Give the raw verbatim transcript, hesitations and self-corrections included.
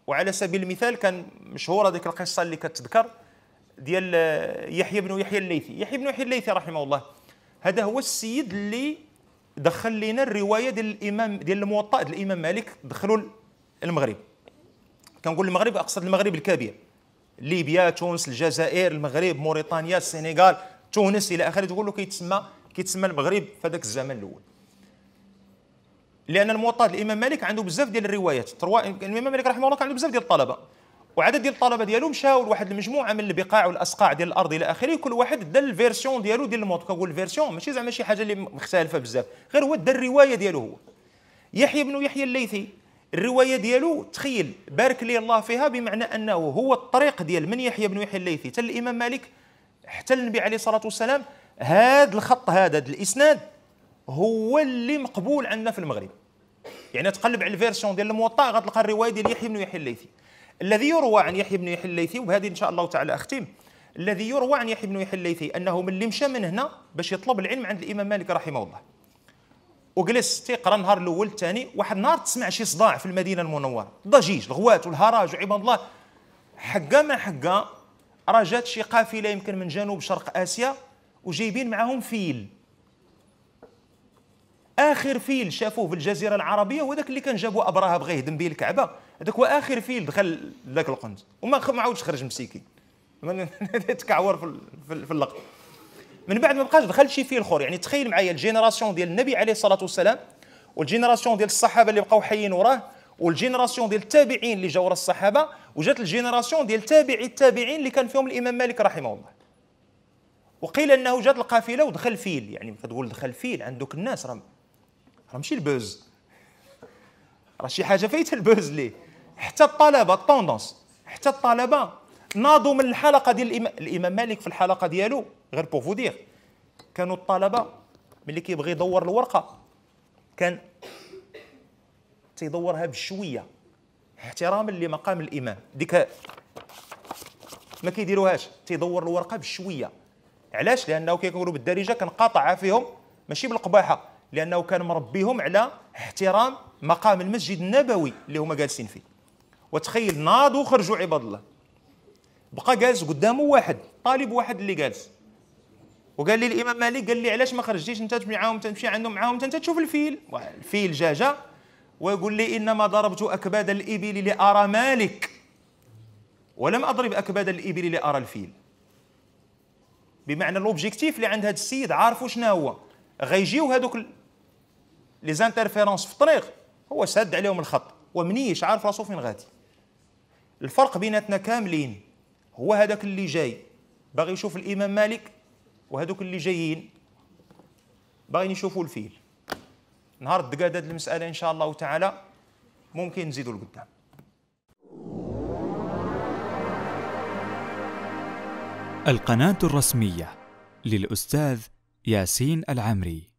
وعلى سبيل المثال كان مشهوره ديك القصه اللي كتذكر ديال يحيى بن يحيى الليثي. يحيى بن يحيى الليثي رحمه الله هذا هو السيد اللي دخل لنا الروايه ديال الامام ديال الموطأ ديال الامام مالك، دخلوا المغرب. كنقول المغرب اقصد المغرب الكبير، ليبيا، تونس، الجزائر، المغرب، موريتانيا، السنغال، تونس الى اخره. تقول له كيتسمى كيتسمى المغرب في هذاك الزمن الاول، لان الموطأ ديال الامام مالك عنده بزاف ديال الروايات. الامام مالك رحمه الله كان عنده بزاف ديال الطلبه، وعدد ديال الطلبه ديالو مشاو لواحد المجموعه من البقاع والاسقاع ديال الارض الى اخره. كل واحد دار الفيرسيون ديالو ديال الموطأ. كنقول الفيرسيون ماشي زعما شي حاجه اللي مختلفه بزاف، غير هو دار الروايه ديالو هو. يحيى بن يحيى الليثي الروايه ديالو تخيل بارك لي الله فيها، بمعنى انه هو الطريق ديال من يحيى بن يحيى الليثي حتى الامام مالك حتى النبي عليه الصلاه والسلام. هذا الخط هذا الاسناد هو اللي مقبول عندنا في المغرب. يعني تقلب على الفيرسيون ديال الموطأ غتلقى الروايه ديال يحيى بن يحيى الليثي. الذي يروى عن يحيى بن يحيى الليثي، وبهذه ان شاء الله تعالى اختم، الذي يروى عن يحيى بن يحيى الليثي انه من اللي مشى من هنا باش يطلب العلم عند الامام مالك رحمه الله، وجلس تيقرا النهار الاول الثاني. واحد النهار تسمع شي صداع في المدينه المنوره، ضجيج، الغوات والهراج وعباد الله. حقا ما حقا راه جات شي قافله يمكن من جنوب شرق اسيا وجايبين معاهم فيل. اخر فيل شافوه في الجزيره العربيه هو ذاك اللي كان جابوا ابراهه بغى يهدم به الكعبه. هذاك هو اخر فيل دخل ذاك القنت، وما ما عاودش خرج مسكين تكعور في في اللقط. من بعد ما بقاش دخل شي فيل اخر. يعني تخيل معايا الجينيراسيون ديال النبي عليه الصلاه والسلام، والجينيراسيون ديال الصحابه اللي بقاو حيين وراه، والجينيراسيون ديال التابعين اللي جاوا ورا الصحابه، وجات الجينيراسيون ديال تابعي التابعين اللي كان فيهم الامام مالك رحمه الله. وقيل انه جات القافله ودخل فيل. يعني كتقول دخل فيل عند دوك الناس، راه راه ماشي البوز، راه شي حاجه فايته البوز ليه. حتى الطلبه الطوندونس، حتى الطلبه ناضوا من الحلقه ديال الامام, الإمام مالك. في الحلقه ديالو غير بور فو دير، كانوا الطلبه ملي كيبغي يدور الورقه كان تيدورها بشويه احتراما لمقام الامام. ديك ما كيديروهاش، تيدور الورقه بشويه. علاش؟ لانه كيقولوا بالدارجه كان قاطعها فيهم ماشي بالقباحه، لانه كان مربيهم على احترام مقام المسجد النبوي اللي هما جالسين فيه. وتخيل ناضوا خرجوا عباد الله، بقى جالس قدامه واحد طالب واحد اللي جالس، وقال لي الامام مالك قال لي علاش ما خرجتيش انت تمشي معاهم تمشي عندهم معاهم انت تشوف الفيل. الفيل جا جا ويقول لي انما ضربت اكباد الابل لارى مالك ولم اضرب اكباد الابل لارى الفيل. بمعنى الاوبجيكتيف اللي عند هذا السيد عارفوا شنو هو. غيجيو هذوك لي زانترفيرونس في الطريق، هو ساد عليهم الخط ومنيش عارف راسو فين غادي. الفرق بيناتنا كاملين هو هذاك اللي جاي باغي يشوف الامام مالك، وهذوك اللي جايين باغيين يشوفوا الفيل. نهار الدقاد هذه المساله ان شاء الله تعالى ممكن نزيدوا لقدام. القناة الرسمية للأستاذ ياسين العمري.